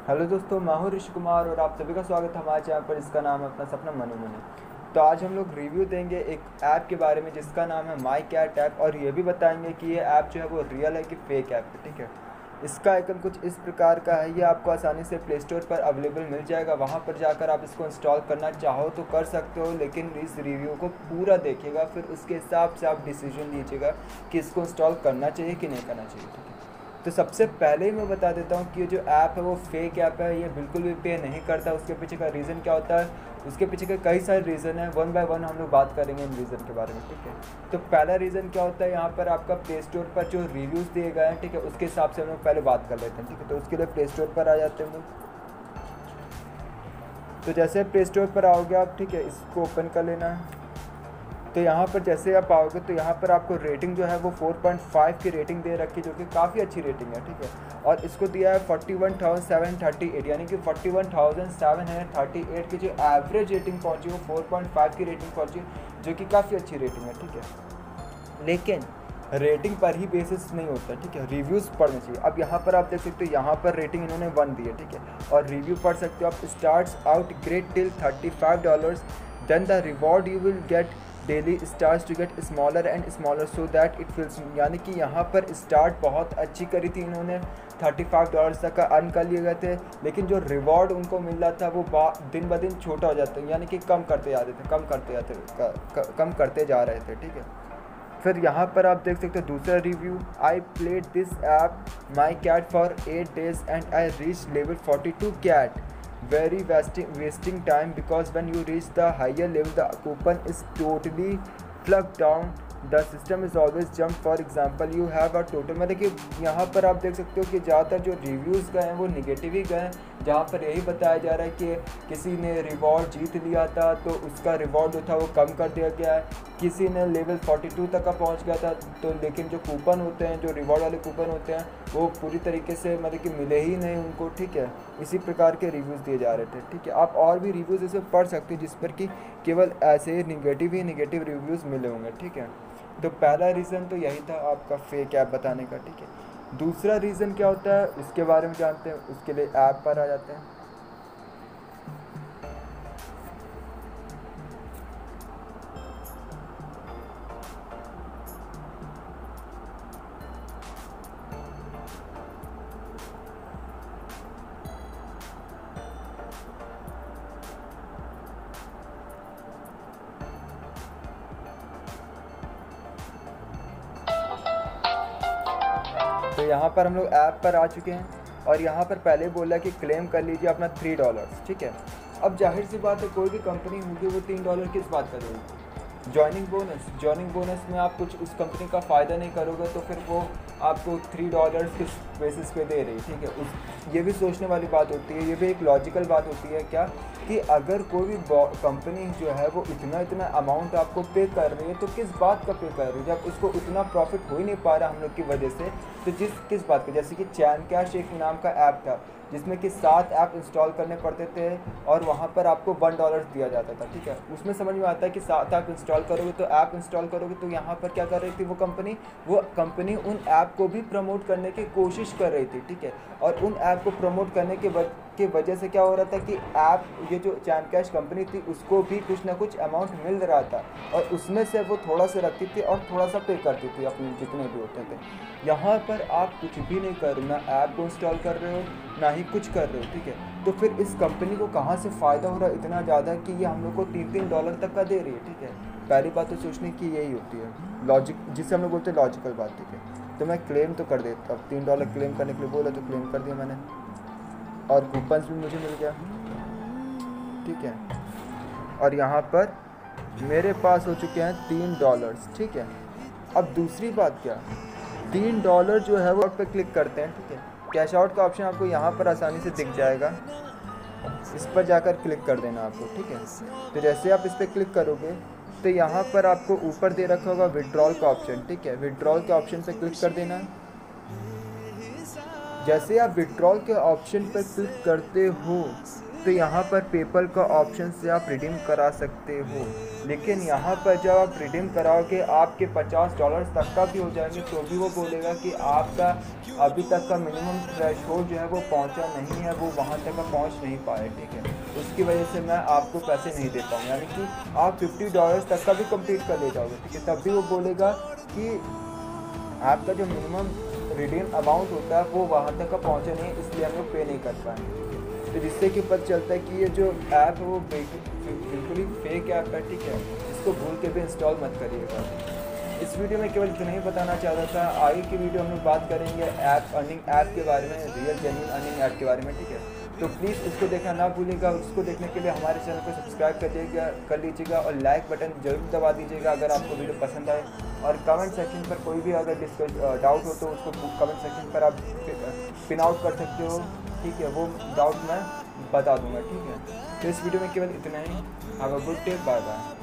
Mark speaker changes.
Speaker 1: Hello दोस्तों, मैं हूं ऋषि कुमार और आप सभी का स्वागत है हमारे चैनल पर जिसका नाम है अपना सपना मनु मनी। तो आज हम लोग रिव्यू देंगे एक ऐप के बारे में जिसका नाम है माई कैट ऐप, और ये भी बताएंगे कि ये ऐप जो है वो रियल है कि फेक ऐप है। ठीक है, इसका आइकन कुछ इस प्रकार का है। ये आपको आसानी से प्ले स्टोर पर अवेलेबल मिल जाएगा, वहाँ पर जाकर आप इसको इंस्टॉल करना चाहो तो कर सकते हो, लेकिन इस रिव्यू को पूरा देखिएगा, फिर उसके हिसाब से आप डिसीजन लीजिएगा कि इसको इंस्टॉल करना चाहिए कि नहीं करना चाहिए। ठीक है, तो सबसे पहले ही मैं बता देता हूँ कि ये जो ऐप है वो फेक ऐप है, ये बिल्कुल भी पे नहीं करता। उसके पीछे का रीज़न क्या होता है, उसके पीछे के कई सारे रीज़न हैं, वन बाय वन हम लोग बात करेंगे इन रीज़न के बारे में। ठीक है, तो पहला रीज़न क्या होता है, यहाँ पर आपका प्ले स्टोर पर जो रिव्यूज़ दिए गए हैं, ठीक है, उसके हिसाब से हम लोग पहले बात कर लेते हैं। ठीक है, तो उसके लिए प्ले स्टोर पर आ जाते हैं हम लोग। तो जैसे प्ले स्टोर पर आओगे आप, ठीक है, इसको ओपन कर लेना है। तो यहाँ पर जैसे आप आओगे तो यहाँ पर आपको रेटिंग जो है वो 4.5 की रेटिंग दे रखी है, जो कि काफ़ी अच्छी रेटिंग है। ठीक है, और इसको दिया है 41,738, यानी कि 41,738 की जो एवरेज रेटिंग पहुँची वो 4.5 की रेटिंग पहुँची, जो कि काफ़ी अच्छी रेटिंग है। ठीक है, लेकिन रेटिंग पर ही बेसिस नहीं होता। ठीक है, रिव्यूज़ पढ़ने चाहिए। अब यहाँ पर आप देख सकते हो, यहाँ पर रेटिंग इन्होंने 1 दी है। ठीक है, और रिव्यू पढ़ सकते हो आप। Starts out great till $35, then the reward you will get daily stars to get smaller and smaller so that it feels, यानी कि यहाँ पर स्टार्ट बहुत अच्छी करी थी इन्होंने, $35 तक का अर्न कर लिए गए थे, लेकिन जो रिवॉर्ड उनको मिल रहा था वो दिन ब दिन छोटा हो जाता है, यानी कि कम करते जा रहे थे, कम करते जा रहे थे। ठीक है, फिर यहाँ पर आप देख सकते हो दूसरा review, I played this app my cat for 8 days and I reach level 42 cat, very wasting time because when you reach the higher level the coupon is totally plugged down, the system is always jump, for example you have a total। मतलब कि यहाँ पर आप देख सकते हो कि ज़्यादातर जो रिव्यूज़ गए हैं वो निगेटिव ही गए हैं, जहाँ पर यही बताया जा रहा है कि किसी ने रिवॉर्ड जीत लिया था तो उसका रिवॉर्ड जो था वो कम कर दिया गया है, किसी ने लेवल 42 तक का पहुँच गया था तो, लेकिन जो कूपन होते हैं, जो रिवॉर्ड वाले कूपन होते हैं, वो पूरी तरीके से मतलब कि मिले ही नहीं उनको। ठीक है, इसी प्रकार के रिव्यूज़ दिए जा रहे थे। ठीक है, आप और भी रिव्यूज़ ऐसे पढ़ सकते हो जिस पर कि केवल ऐसे निगेटिव रिव्यूज़ मिले होंगे। ठीक है, तो पहला रीज़न तो यही था आपका फेक ऐप बताने का। ठीक है, दूसरा रीज़न क्या होता है इसके बारे में जानते हैं, उसके लिए ऐप पर आ जाते हैं। तो यहाँ पर हम लोग ऐप पर आ चुके हैं, और यहाँ पर पहले बोला कि क्लेम कर लीजिए अपना $3। ठीक है, अब जाहिर सी बात है कोई भी कंपनी होगी वो $3 किस बात का देगी, जॉइनिंग बोनस में आप कुछ उस कंपनी का फ़ायदा नहीं करोगे तो फिर वो आपको $3 किस बेसिस पे दे रही है। ठीक है, उस ये भी सोचने वाली बात होती है, ये भी एक लॉजिकल बात होती है क्या, कि अगर कोई भी कंपनी जो है वो इतना अमाउंट आपको पे कर रही है तो किस बात का पे कर रही है, जब उसको उतना प्रॉफिट हो ही नहीं पा रहा हम लोग की वजह से, तो किस बात का। जैसे कि चैन कैश एक नाम का ऐप था जिसमें कि 7 ऐप इंस्टॉल करने पड़ते थे और वहाँ पर आपको $1 दिया जाता था। ठीक है, उसमें समझ में आता है कि 7 ऐप इंस्टॉल करोगे तो यहाँ पर क्या कर रही थी वो कंपनी उन ऐप को भी प्रमोट करने की कोशिश कर रही थी। ठीक है, और उन ऐप को प्रमोट करने के वजह से क्या हो रहा था कि ऐप, ये जो चैन कैश कंपनी थी उसको भी कुछ ना कुछ अमाउंट मिल रहा था, और उसमें से वो थोड़ा सा रखती थी और थोड़ा सा पे करती थी अपने जितने भी होते थे। यहाँ पर आप कुछ भी नहीं कर रहे, ना ऐप को इंस्टॉल कर रहे हो ना ही कुछ कर रहे हो। ठीक है, तो फिर इस कंपनी को कहाँ से फ़ायदा हो रहा है इतना ज़्यादा कि ये हम लोग को $3 तक का दे रही है। ठीक है, पहली बात तो सोचने की यही होती है, लॉजिक जिसे हम लोग बोलते हैं लॉजिकल बात। ठीक है, तो मैं क्लेम तो कर देता, अब $3 क्लेम करने के लिए बोला तो क्लेम कर दिया मैंने, और कूपन्स भी मुझे मिल गया। ठीक है, और यहाँ पर मेरे पास हो चुके हैं $3। ठीक है, अब दूसरी बात क्या, $3 जो है वो पे क्लिक करते हैं। ठीक है, कैश आउट का ऑप्शन आपको यहाँ पर आसानी से दिख जाएगा, इस पर जाकर क्लिक कर देना आपको। ठीक है, तो जैसे आप इस पर क्लिक करोगे तो यहाँ पर आपको ऊपर दे रखा होगा विड्रॉल का ऑप्शन। ठीक है, विड्रॉल के ऑप्शन पर क्लिक कर देना। जैसे आप विड्रॉल के ऑप्शन पर क्लिक करते हो तो यहाँ पर पेपल का ऑप्शन से आप रिडीम करा सकते हो। लेकिन यहाँ पर जब आप रिडीम कराओगे आपके $50 तक का भी हो जाएंगे तो भी वो बोलेगा कि आपका अभी तक का मिनिमम थ्रेशोल्ड जो है वो पहुँचा नहीं है, वो वहाँ तक का पहुँच नहीं पाए, ठीक है। उसकी वजह से मैं आपको पैसे नहीं दे पाऊँगा, यानी कि आप $50 तक का भी कंप्लीट कर ले जाओगे, ठीक है, तब भी वो बोलेगा कि आपका जो मिनिमम रिडीम अमाउंट होता है वो वहाँ तक का पहुँचा नहीं है, इसलिए हम लोग पे नहीं कर पाएंगे, ठीक है। तो जिससे कि पता चलता है कि ये जो ऐप है वो बिल्कुल ही फेक ऐप है, ठीक है। इसको भूल के भी इंस्टॉल मत करिएगा। इस वीडियो में केवल इतना ही बताना चाहता था। आगे की वीडियो हम लोग बात करेंगे अर्निंग ऐप के बारे में, रियल जेन्युइन अर्निंग ऐप के बारे में, ठीक है। तो प्लीज़ उसको देखना ना भूलिएगा। उसको देखने के लिए हमारे चैनल को सब्सक्राइब कर लीजिएगा और लाइक बटन जरूर दबा दीजिएगा अगर आपको वीडियो पसंद आए। और कमेंट सेक्शन पर कोई भी अगर डाउट हो तो उसको कमेंट सेक्शन पर आप पिन आउट कर सकते हो, ठीक है। वो डाउट मैं बता दूंगा, ठीक है। तो इस वीडियो में केवल इतना ही। Have a good day, bye bye.